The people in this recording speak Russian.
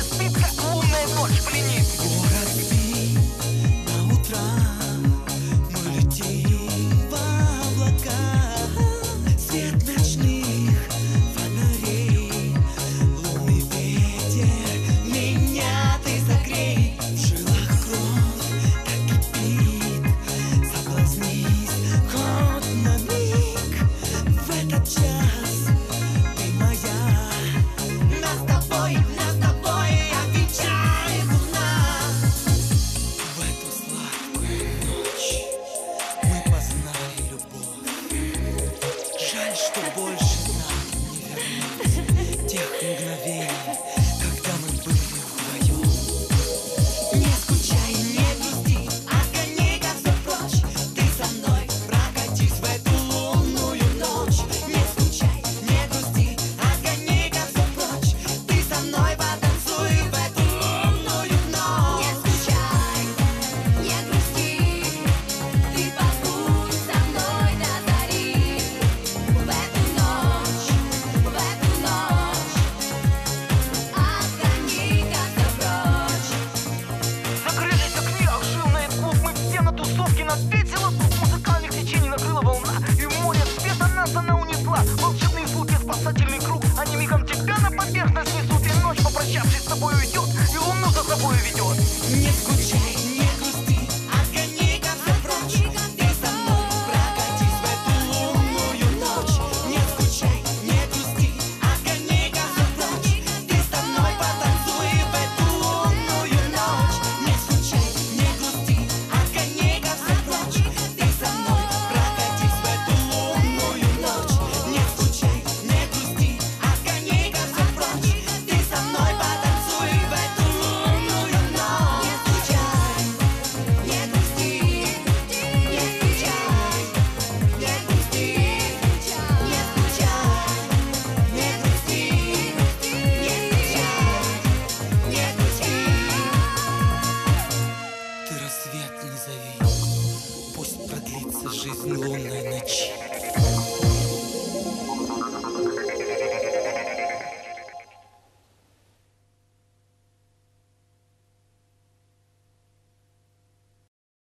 спит, как лунная ночь пленит. Город спит, на утра мы летим в облака. Свет ночных фонарей, лунный ветер, меня ты согрей. В жилах кровь так кипит, соблазнись хоть на миг. В этот час ты моя. Нас с тобой отвечает луна. В эту сладкую ночь мы познали любовь. Жаль, что больше нам не вернуть тех мгновений, когда мы были вдвоем. Не скучай, не грусти, отгони ко все прочь. Ты со мной прокатись в эту лунную ночь. Не скучай, не грусти, отгони ко все прочь. Ты со мной потанцуй в эту лунную ночь. Не скучай, не грусти, ты побудь со мной до зари. В эту ночь, отгони-ка все прочь. Закрылись огни, ожил найт-клуб. Мы все на тусовке, нас весело. Музыкальных течений накрыла волна, и в море света нас она унесла. Волшебные звуки, спасательный круг, они мигом тебя на поверхность несут. И ночь, попрощавшись с тобой, уйдет, и луну за собой ведет. Не скучай, не грусти, отгони ко все прочь. Ты со мной прокатись в эту лунную ночь. Не скучай, не грусти, отгони ко все прочь. Ты со мной потанцуй в эту лунную ночь. Не скучай, не грусти, отгони ко все прочь. Ты со мной прокатись в эту лунную ночь. Не скучай, не грусти, отгони ко все прочь. Ты со мной потанцуй в эту лунную ночь. Не скучай, не грусти, не скучай, не грусти, не скучай, не грусти, не скучай, не грусти. Ты рассвет не зови, пусть продлится жизнь лунной ночи.